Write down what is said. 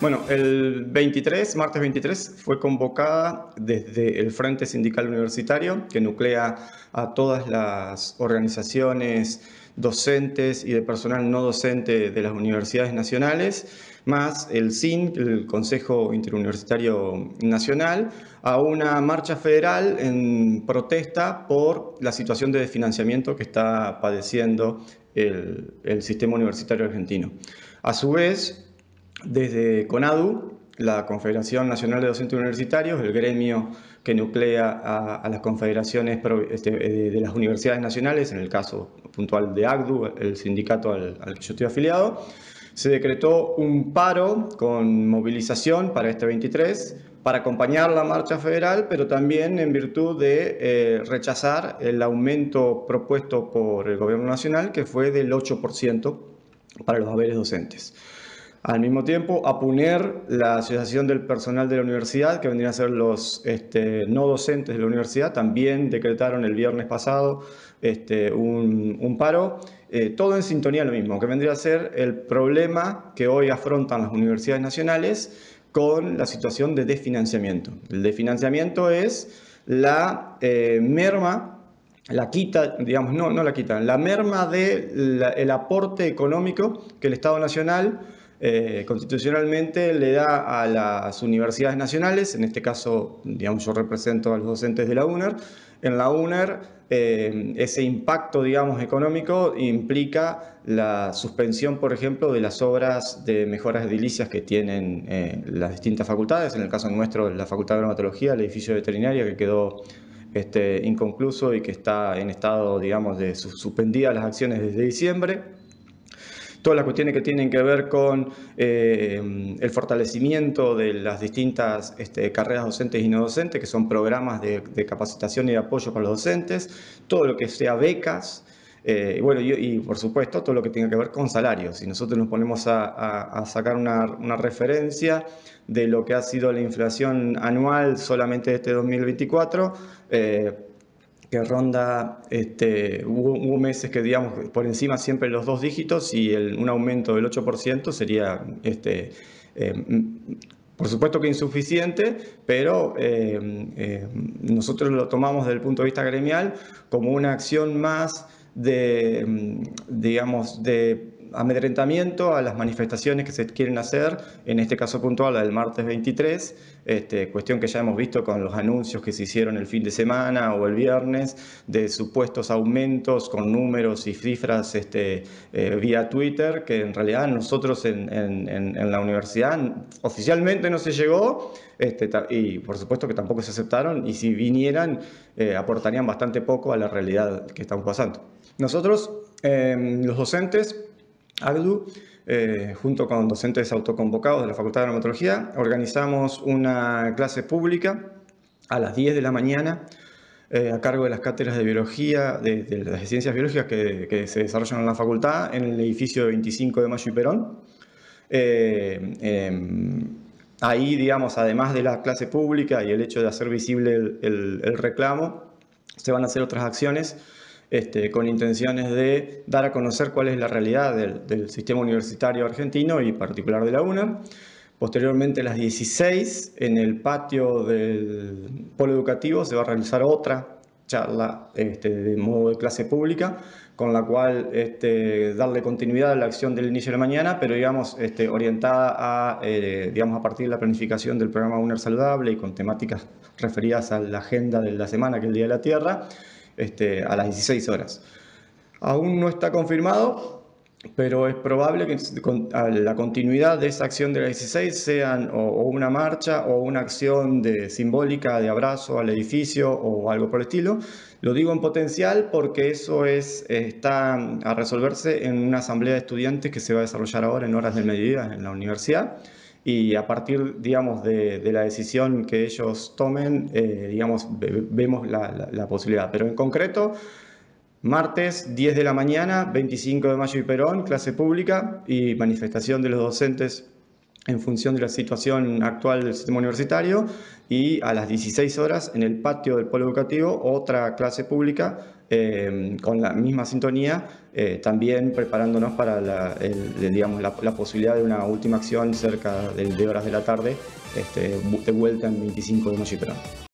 Bueno, el 23, martes 23, fue convocada desde el Frente Sindical Universitario, que nuclea a todas las organizaciones docentes y de personal no docente de las universidades nacionales, más el CIN, el Consejo Interuniversitario Nacional, a una marcha federal en protesta por la situación de desfinanciamiento que está padeciendo el sistema universitario argentino. A su vez, desde CONADU, la Confederación Nacional de Docentes Universitarios, el gremio que nuclea a las confederaciones de las universidades nacionales, en el caso puntual de ACDU, el sindicato al que yo estoy afiliado, se decretó un paro con movilización para este 23, para acompañar la marcha federal, pero también en virtud de rechazar el aumento propuesto por el Gobierno Nacional, que fue del 8% para los haberes docentes. Al mismo tiempo, APUNER, la Asociación del Personal de la Universidad, que vendrían a ser los no docentes de la universidad, también decretaron el viernes pasado un paro. Todo en sintonía lo mismo, que vendría a ser el problema que hoy afrontan las universidades nacionales con la situación de desfinanciamiento. El desfinanciamiento es la merma, la quita, digamos, no la quitan, la merma del aporte económico que el Estado Nacional constitucionalmente le da a las universidades nacionales. En este caso, digamos, yo represento a los docentes de la UNER. En la UNER, ese impacto, digamos, económico implica la suspensión, por ejemplo, de las obras de mejoras edilicias que tienen las distintas facultades. En el caso nuestro, la Facultad de Bromatología, el edificio veterinario que quedó inconcluso y que está en estado, digamos, de suspendidas las acciones desde diciembre. Todas las cuestiones que tienen que ver con el fortalecimiento de las distintas carreras docentes y no docentes, que son programas de capacitación y de apoyo para los docentes, todo lo que sea becas, bueno, y por supuesto todo lo que tenga que ver con salarios. Si nosotros nos ponemos a sacar una referencia de lo que ha sido la inflación anual solamente de este 2024, que ronda, hubo meses que, digamos, por encima siempre los 2 dígitos, y un aumento del 8% sería, por supuesto que insuficiente, pero nosotros lo tomamos desde el punto de vista gremial como una acción más digamos, de amedrentamiento a las manifestaciones que se quieren hacer, en este caso puntual, la del martes 23, cuestión que ya hemos visto con los anuncios que se hicieron el fin de semana o el viernes, de supuestos aumentos con números y cifras vía Twitter, que en realidad nosotros en la universidad oficialmente no se llegó, y por supuesto que tampoco se aceptaron, y si vinieran aportarían bastante poco a la realidad que estamos pasando. Nosotros, los docentes, ACDU, junto con docentes autoconvocados de la Facultad de Bromatología, organizamos una clase pública a las 10 de la mañana a cargo de las cátedras de biología, de las ciencias biológicas que se desarrollan en la facultad, en el edificio de 25 de Mayo y Perón. Ahí, digamos, además de la clase pública y el hecho de hacer visible el reclamo, se van a hacer otras acciones con intenciones de dar a conocer cuál es la realidad del sistema universitario argentino y particular de la UNER. Posteriormente, a las 16, en el patio del polo educativo se va a realizar otra charla de modo de clase pública, con la cual darle continuidad a la acción del inicio de la mañana, pero digamos orientada digamos, a partir de la planificación del programa UNER Saludable y con temáticas referidas a la agenda de la semana, que es el Día de la Tierra, a las 16 horas. Aún no está confirmado, pero es probable que la continuidad de esa acción de las 16 sean o una marcha o una acción simbólica de abrazo al edificio o algo por el estilo. Lo digo en potencial porque eso está a resolverse en una asamblea de estudiantes que se va a desarrollar ahora en horas del mediodía en la universidad. Y a partir, digamos, de la decisión que ellos tomen, digamos, vemos la posibilidad. Pero en concreto, martes 10 de la mañana, 25 de Mayo y Perón, clase pública y manifestación de los docentes en función de la situación actual del sistema universitario, y a las 16 horas en el patio del polo educativo otra clase pública con la misma sintonía, también preparándonos para digamos, la posibilidad de una última acción cerca de horas de la tarde, de vuelta en 25 de Noche y Perón.